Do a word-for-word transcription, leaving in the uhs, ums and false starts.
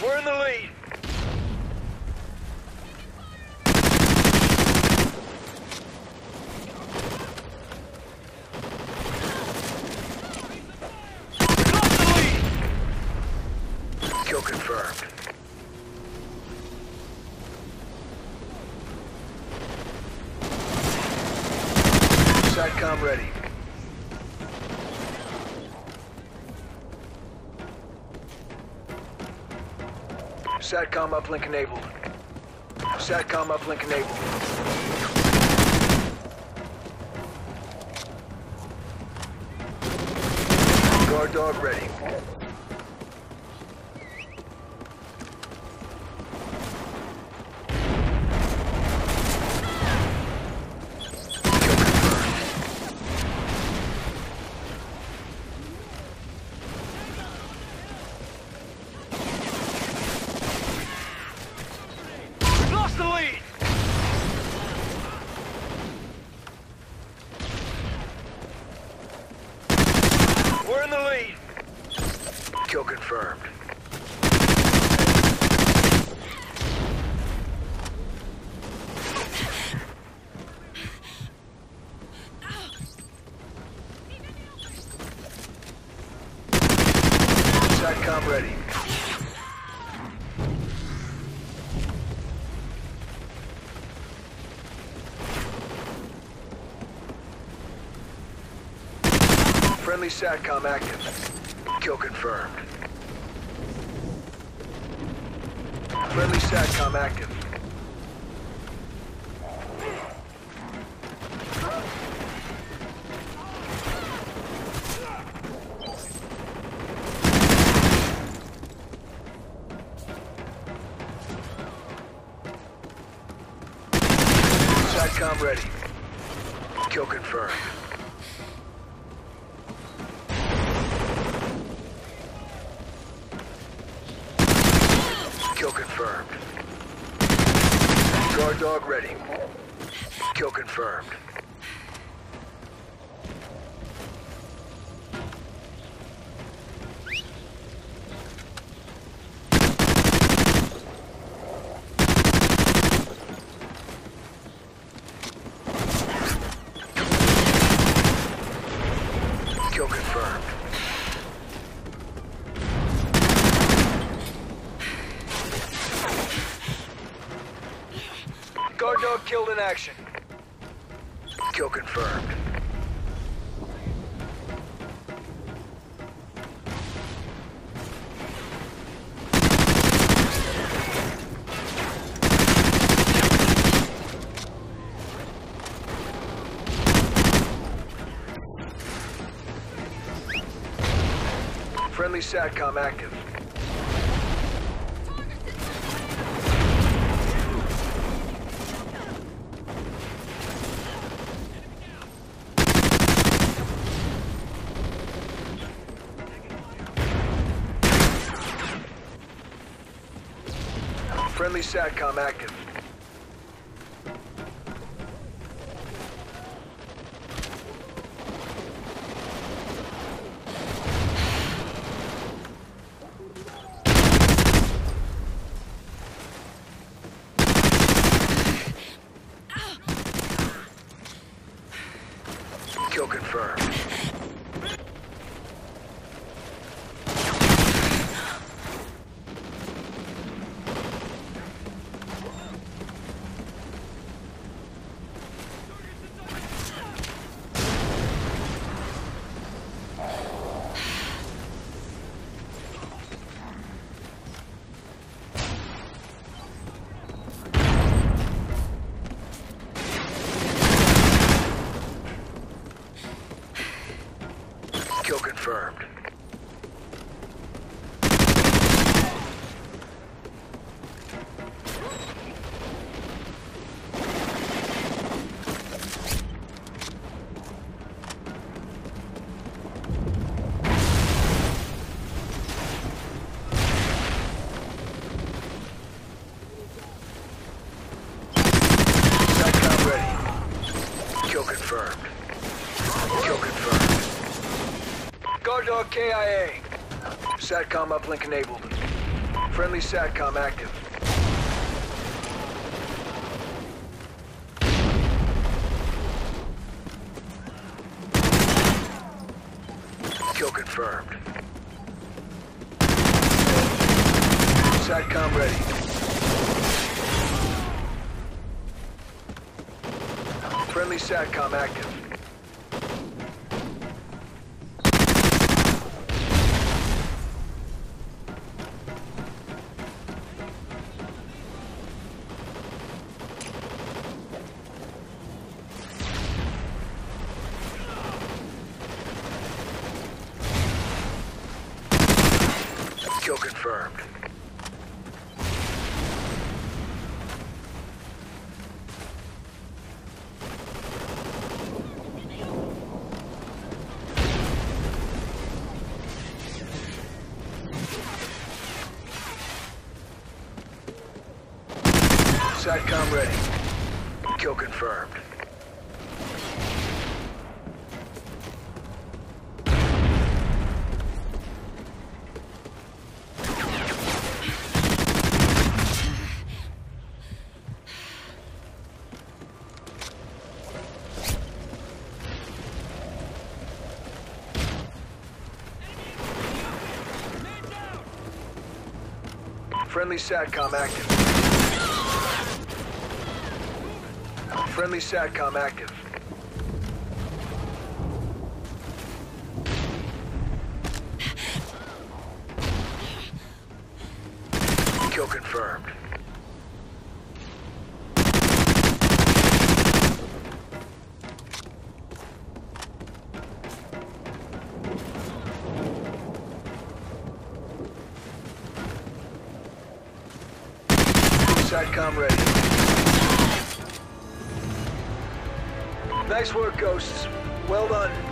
We're in the lead. We lost the lead. Kill confirmed. SATCOM ready. SATCOM uplink enabled. SATCOM uplink enabled. Guard dog ready. We're in the lead. Kill confirmed. SATCOM ready. Friendly SATCOM active. Kill confirmed. Friendly SATCOM active. SATCOM ready. Kill confirmed. Kill confirmed. Guard dog ready. Kill confirmed. Kill confirmed. Guard dog killed in action. Kill confirmed. Friendly SATCOM active. Friendly SATCOM active. Kill confirmed. Kill confirmed. SATCOM ready. Kill confirmed. Kill confirmed. Guard dog K I A. SATCOM uplink enabled. Friendly SATCOM active. Kill confirmed. SATCOM ready. Friendly SATCOM active. Kill confirmed. SATCOM ready. Kill confirmed. Friendly SATCOM active. Friendly SATCOM active. Kill confirmed. SATCOM ready. Nice work, Ghosts. Well done.